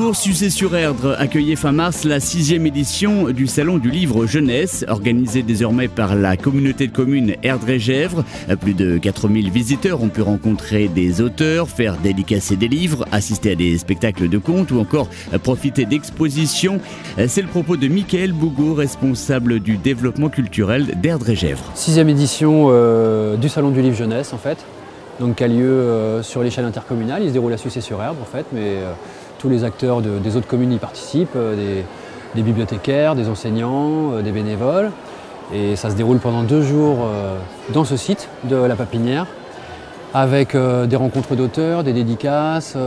Bougour, Sucé-sur-Erdre accueillait fin mars la 6e édition du Salon du Livre Jeunesse, organisé désormais par la communauté de communes Erdre-et-Gèvres. Plus de 4000 visiteurs ont pu rencontrer des auteurs, faire dédicacer des livres, assister à des spectacles de contes ou encore profiter d'expositions. C'est le propos de Michael Bougour, responsable du développement culturel d'Erdre-et-Gèvres. 6e édition du Salon du Livre Jeunesse en fait, donc qui a lieu sur l'échelle intercommunale. Il se déroule à Sucé-sur-Erdre en fait, mais tous les acteurs des autres communes y participent, des bibliothécaires, des enseignants, des bénévoles. Et ça se déroule pendant 2 jours dans ce site de la Papinière, avec des rencontres d'auteurs, des dédicaces,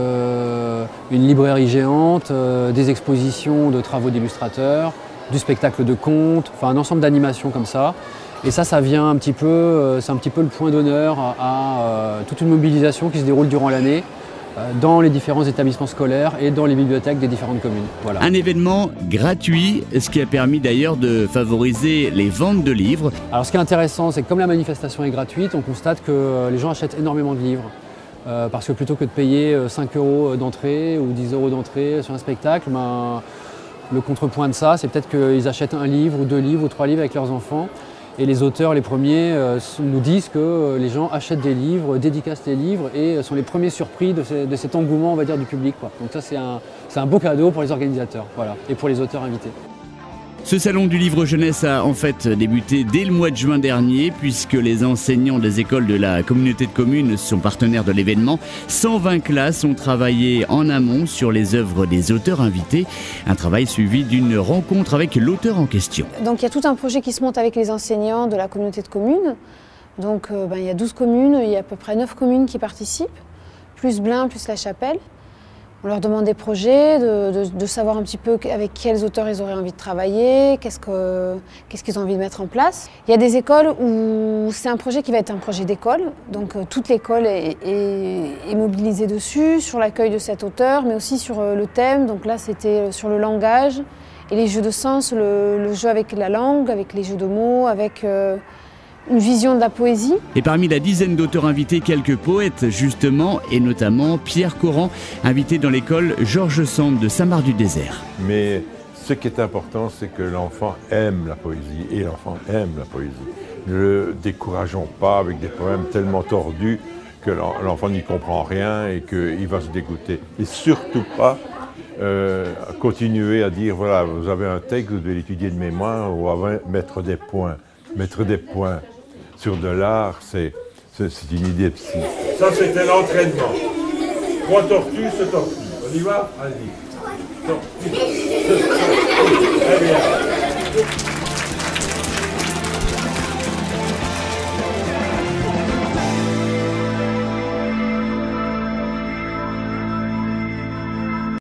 une librairie géante, des expositions de travaux d'illustrateurs, du spectacle de contes, enfin un ensemble d'animations comme ça. Et ça vient un petit peu, c'est un petit peu le point d'honneur à toute une mobilisation qui se déroule durant l'année dans les différents établissements scolaires et dans les bibliothèques des différentes communes. Voilà. Un événement gratuit, ce qui a permis d'ailleurs de favoriser les ventes de livres. Alors ce qui est intéressant, c'est que comme la manifestation est gratuite, on constate que les gens achètent énormément de livres. Parce que plutôt que de payer 5 € d'entrée ou 10 € d'entrée sur un spectacle, le contrepoint de ça, c'est peut-être qu'ils achètent un livre ou 2 livres ou 3 livres avec leurs enfants. Et les auteurs, les premiers, nous disent que les gens achètent des livres, dédicacent des livres et sont les premiers surpris de cet engouement, on va dire, du public, quoi. Donc ça, c'est un beau cadeau pour les organisateurs, voilà, et pour les auteurs invités. Ce salon du livre jeunesse a en fait débuté dès le mois de juin dernier, puisque les enseignants des écoles de la communauté de communes sont partenaires de l'événement. 120 classes ont travaillé en amont sur les œuvres des auteurs invités. Un travail suivi d'une rencontre avec l'auteur en question. Donc il y a tout un projet qui se monte avec les enseignants de la communauté de communes. Donc il y a 12 communes, il y a à peu près 9 communes qui participent, plus Blain, plus La Chapelle. On leur demande des projets, de savoir un petit peu avec quels auteurs ils auraient envie de travailler, qu'est-ce qu'ils ont envie de mettre en place. Il y a des écoles où c'est un projet qui va être un projet d'école, donc toute l'école est mobilisée dessus, sur l'accueil de cet auteur, mais aussi sur le thème. Donc là, c'était sur le langage et les jeux de sens, le jeu avec la langue, avec les jeux de mots, avec une vision de la poésie. Et parmi la dizaine d'auteurs invités, quelques poètes justement, et notamment Pierre Coran, invité dans l'école Georges Sand de Saint-Marc-du-Désert. Mais ce qui est important, c'est que l'enfant aime la poésie, et l'enfant aime la poésie. Ne le décourageons pas avec des poèmes tellement tordus que l'enfant n'y comprend rien et qu'il va se dégoûter. Et surtout pas continuer à dire, voilà, vous avez un texte, vous devez l'étudier de mémoire, ou mettre des points. Mettre des points sur de l'art, c'est une idée psy. Ça, c'était l'entraînement. 3 tortues se tortuent. On y va? Allez. Tortues.